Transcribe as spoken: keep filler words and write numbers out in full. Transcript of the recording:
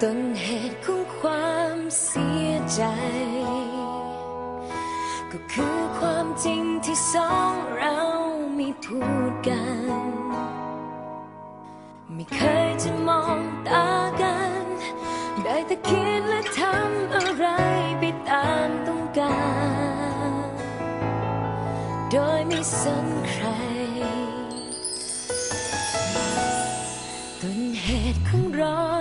ต้นเหตุของความเสียใจก็คือความจริงที่สองเราไม่พูดกันไม่เคยจะมองตากันได้แต่คิดและทำอะไรไปตามต้องการโดยไม่สนใครต้นเหตุของเรา